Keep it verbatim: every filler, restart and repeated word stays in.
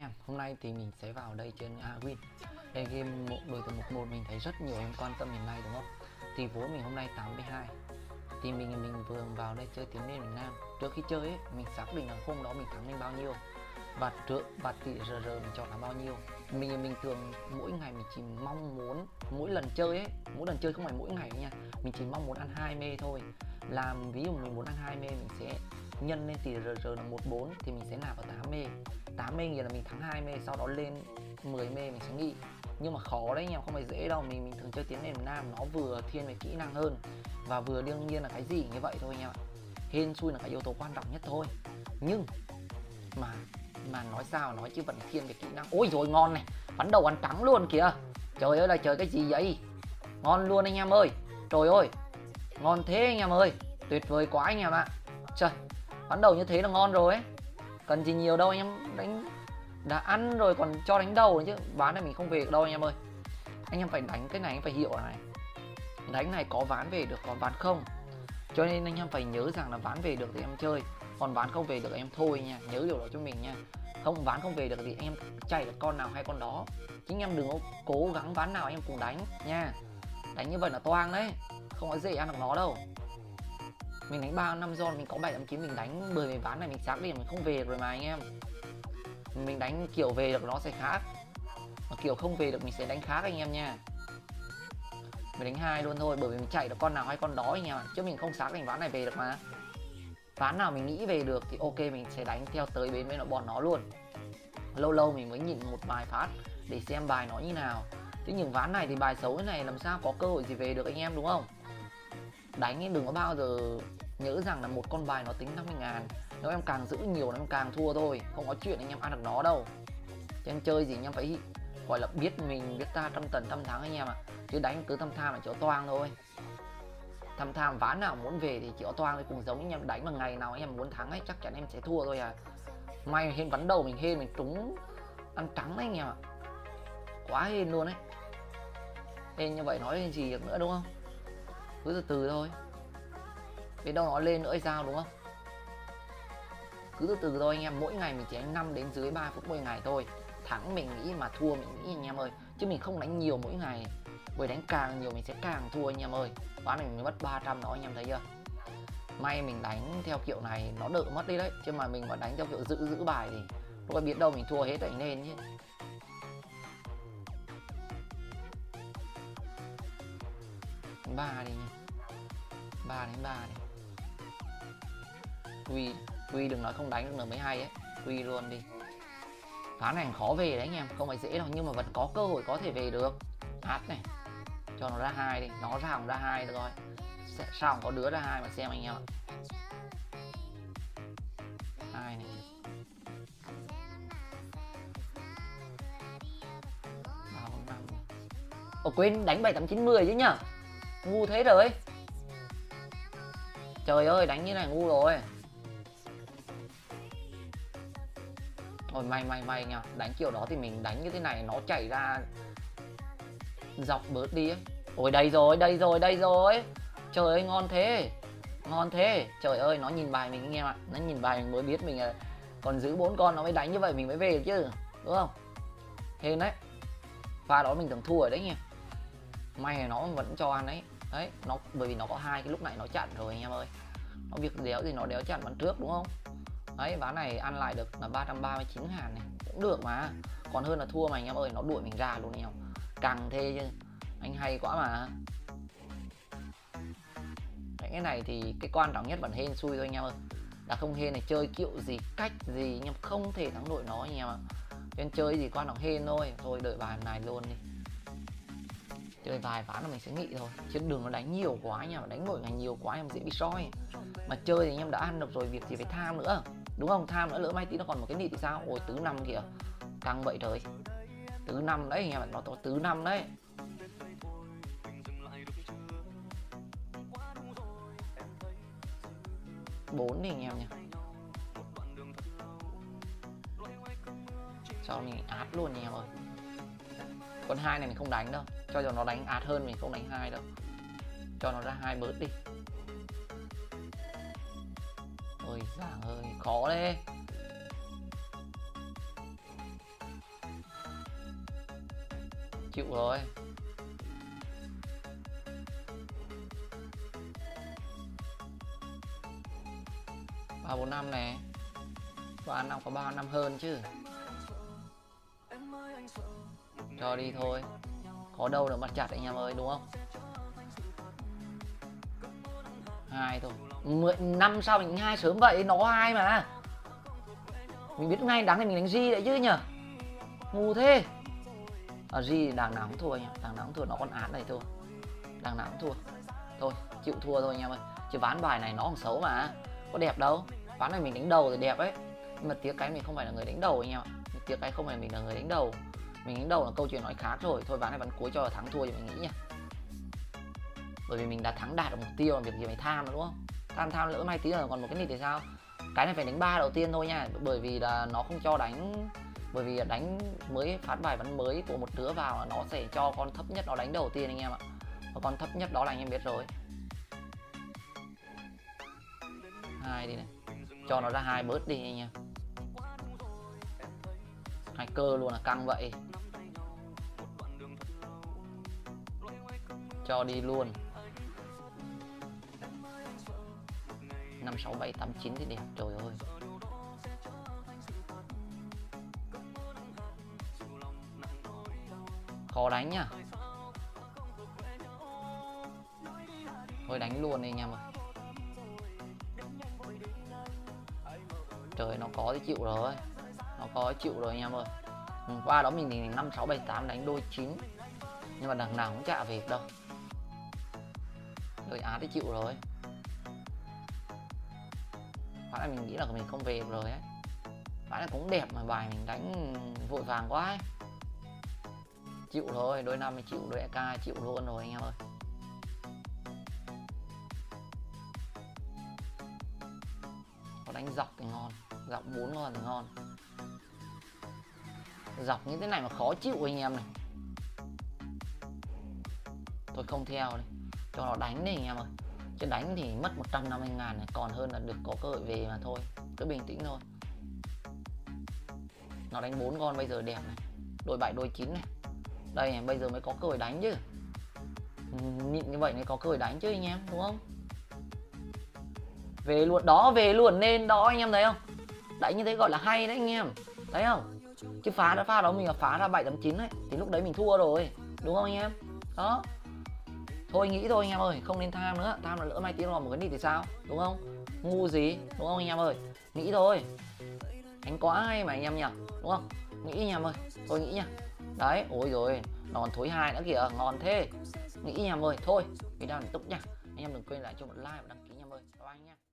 Em, Hôm nay thì mình sẽ vào đây chơi A Win. Đây game một đội từ một một mình thấy rất nhiều em quan tâm hiện nay đúng không? Thì vốn mình hôm nay tám mươi hai. Thì mình mình vừa vào đây chơi tiếng lên miền Nam. Trước khi chơi ấy, mình xác định là hôm đó mình thắng lên bao nhiêu và trước và tỷ rờ rờ mình chọn là bao nhiêu. Mình mình thường mỗi ngày mình chỉ mong muốn mỗi lần chơi ấy, mỗi lần chơi không phải mỗi ngày nha. Mình chỉ mong muốn ăn hai mê thôi. Làm ví dụ mình muốn ăn hai mê mình sẽ nhân lên tỷ rờ rờ là một bốn thì mình sẽ nạp vào tám mê. tám mê nghĩa là mình thắng hai mê, sau đó lên mười mê mình sẽ nghỉ. Nhưng mà khó đấy nha, không phải dễ đâu. Mình mình thường chơi tiếng nền Nam nó vừa thiên về kỹ năng hơn và vừa đương nhiên là cái gì như vậy thôi nha. Hên xui là cái yếu tố quan trọng nhất thôi. Nhưng mà mà nói sao nói chứ vẫn thiên về kỹ năng. Ôi rồi ngon này, bắn đầu ăn trắng luôn kìa. Trời ơi là trời, cái gì vậy, ngon luôn anh em ơi. Trời ơi ngon thế anh em ơi, tuyệt vời quá anh em ạ. Trời, bắn đầu như thế là ngon rồi ấy, cần gì nhiều đâu anh em. Đánh đã ăn rồi còn cho đánh đầu chứ, ván này mình không về được đâu anh em ơi. Anh em phải đánh cái này, anh em phải hiểu này, đánh này có ván về được còn ván không, cho nên anh em phải nhớ rằng là ván về được thì em chơi, còn ván không về được em thôi nha, nhớ điều đó cho mình nha. Không, ván không về được thì anh em chạy được con nào hay con đó, chứ anh em đừng có cố gắng ván nào anh em cùng đánh nha. Đánh như vậy là toang đấy, không có dễ ăn được nó đâu. Mình đánh ba năm giòn mình có bảy tám chín, mình đánh mười ván này mình xác định mình không về được rồi mà anh em. Mình đánh kiểu về được nó sẽ khác, mà kiểu không về được mình sẽ đánh khác anh em nha. Mình đánh hai luôn thôi, bởi vì mình chạy được con nào hay con đó anh em ạ, chứ mình không xác định ván này về được mà. Ván nào mình nghĩ về được thì ok mình sẽ đánh theo tới bến với nó bọn nó luôn. Lâu lâu mình mới nhìn một vài phát để xem bài nó như nào, chứ những ván này thì bài xấu thế này làm sao có cơ hội gì về được anh em, đúng không? Đánh ấy đừng có bao giờ nhớ rằng là một con bài nó tính năm mươi ngàn, nếu em càng giữ nhiều em càng thua thôi, không có chuyện anh em ăn được nó đâu. Cho em chơi gì anh em phải gọi là biết mình biết ta, trăm tần trăm thắng anh em ạ. Chứ đánh cứ thăm tham là chỗ toang thôi. Thăm tham ván nào muốn về thì chỉ có toang với cùng giống anh em. Đánh mà ngày nào anh em muốn thắng ấy chắc chắn em sẽ thua thôi à. May hên bắn đầu mình hên mình trúng ăn trắng đấy anh em ạ, quá hên luôn đấy. Hên như vậy nói lên gì được nữa đúng không, cứ từ từ thôi, biết đâu nó lên nữa hay sao đúng không. Cứ từ từ thôi anh em, mỗi ngày mình chỉ đánh năm đến dưới ba phút mỗi ngày thôi. Thắng mình nghĩ mà thua mình nghĩ anh em ơi, chứ mình không đánh nhiều mỗi ngày, bởi đánh càng nhiều mình sẽ càng thua anh em ơi. Ván này mình mới mất ba trăm đó anh em thấy chưa. May mình đánh theo kiểu này nó đỡ mất đi đấy, chứ mà mình mà đánh theo kiểu giữ giữ bài thì lúc ấy biết đâu mình thua hết đánh lên chứ. Ba đi nha, ba đánh ba đi. Quy Quy đừng nói không đánh được nữa mới hay ấy, Quy luôn đi. Ván này khó về đấy anh em, không phải dễ đâu, nhưng mà vẫn có cơ hội có thể về được. Hát này, cho nó ra hai đi, nó ra không ra hai được rồi, sao không có đứa ra hai mà xem anh em ạ. Hai này, ba bốn năm. Ồ quên đánh bảy tám chín mười chứ nhở, ngu thế rồi. Trời ơi đánh như này ngu rồi. Ôi may may may nha, đánh kiểu đó thì mình đánh như thế này nó chảy ra dọc bớt đi ấy. Ôi đây rồi đây rồi đây rồi, trời ơi ngon thế, ngon thế. Trời ơi nó nhìn bài mình anh em ạ, nó nhìn bài mình mới biết mình là còn giữ bốn con nó mới đánh như vậy mình mới về được chứ, đúng không. Hên đấy, pha đó mình tưởng thua rồi đấy nha, may là nó vẫn cho ăn đấy. Đấy nó bởi vì nó có hai cái lúc này nó chặn rồi anh em ơi, nó việc đéo gì nó đéo chặn bắn trước đúng không. Đấy ván này ăn lại được là ba trăm ba mươi chín ngàn này cũng được mà, còn hơn là thua mà anh em ơi, nó đuổi mình ra luôn anh em, càng thê chứ, anh hay quá mà. Đấy, cái này thì cái quan trọng nhất vẫn hên xui thôi anh em ơi, là không hên này chơi kiểu gì cách gì anh em không thể thắng đội nó anh em ạ. Nên chơi gì quan trọng hên thôi, thôi đợi bài này luôn đi, chơi vài ván là mình sẽ nghỉ thôi, chứ đừng có đánh nhiều quá anh em, đánh mỗi ngày nhiều quá em dễ bị soi. Mà chơi thì anh em đã ăn được rồi, việc gì phải tham nữa đúng không, tham nữa lỡ may tí nó còn một cái nịt thì sao. Ôi tứ năm kìa, căng vậy trời, tứ năm đấy anh em, nó có tứ năm đấy. Bốn đi anh em nha, sau mình át luôn anh em ơi. Con hai này mình không đánh đâu, cho dù nó đánh át hơn mình không đánh hai đâu, cho nó ra hai bớt đi. Ôi giời ơi khó đấy. Chịu rồi. Ba bốn năm này. Ba năm có ba năm hơn chứ. Cho đi thôi. Có đâu được mặt chặt anh em ơi, đúng không? Hai thôi. Mười năm sao mình hai sớm vậy, nó hai mà. Mình biết ngay đáng thì mình đánh G đấy chứ nhở. Ngu thế. À, G đằng nào cũng thua anh em, đằng nào cũng thua, nó con án này thua. Đằng nào cũng thua. Thôi, chịu thua thôi anh em ơi. Chứ ván bài này nó còn xấu mà. Có đẹp đâu. Ván này mình đánh đầu thì đẹp ấy. Nhưng mà tiếc cái mình không phải là người đánh đầu anh em ạ. Tiếc cái không phải mình là người đánh đầu. Mình đánh đầu là câu chuyện nói khác rồi. Thôi ván này ván cuối cho là thắng thua thì mình nghĩ nha. Bởi vì mình đã thắng đạt được mục tiêu, làm việc gì phải tham nữa đúng không? Tham tham lỡ may tí là còn một cái nịt thì sao? Cái này phải đánh ba đầu tiên thôi nha. Bởi vì là nó không cho đánh. Bởi vì đánh mới phát bài ván mới của một đứa vào là nó sẽ cho con thấp nhất nó đánh đầu tiên anh em ạ. Và con thấp nhất đó là anh em biết rồi. Hai đi này. Cho nó ra hai bớt đi anh em. Hai cơ luôn là căng vậy. Cho đi luôn. Năm sáu bảy tám chín thì đẹp. Trời ơi. Khó đánh nhá. Thôi đánh luôn đi anh em ơi. Trời, nó có thì chịu rồi. Nó có thì chịu rồi anh em ơi. Ừ, qua đó mình thì năm sáu bảy tám đánh đôi chín. Nhưng mà đằng nào cũng chả về đâu. Rồi á thì chịu rồi. Phải là mình nghĩ là mình không về rồi ấy. Phải là cũng đẹp mà bài mình đánh vội vàng quá ấy. Chịu rồi, đôi năm thì chịu, đôi ca chịu luôn rồi anh em ơi. Có đánh dọc thì ngon, dọc bốn ngon thì ngon. Dọc như thế này mà khó chịu anh em này. Thôi không theo đi, cho nó đánh đi anh em ơi. Chứ đánh thì mất một trăm năm mươi ngàn này, còn hơn là được có cơ hội về mà thôi. Cứ bình tĩnh thôi. Nó đánh bốn con bây giờ đẹp này. Đôi bảy đôi chín này. Đây này, bây giờ mới có cơ hội đánh chứ. Nhịn như vậy mới có cơ hội đánh chứ anh em, đúng không? Về luôn, đó, về luôn nên đó anh em thấy không? Đấy, như thế gọi là hay đấy anh em. Thấy không? Chứ phá đã pha đó mình là phá ra bảy tám chín đấy thì lúc đấy mình thua rồi, đúng không anh em? Đó. Thôi nghĩ thôi anh em ơi, không nên tham nữa. Tham là lỡ may tí vào một cái nịt thì sao, đúng không? Ngu gì, đúng không anh em ơi? Nghĩ thôi. Đánh quá hay mà anh em nhỉ, đúng không? Nghĩ anh em ơi, thôi nghĩ nha. Đấy, ôi rồi, nó còn thối hai nữa kìa, ngon thế. Nghĩ anh em ơi, thôi video này túc nha. Anh em đừng quên lại cho một like và đăng ký anh em ơi. Bye bye anh em.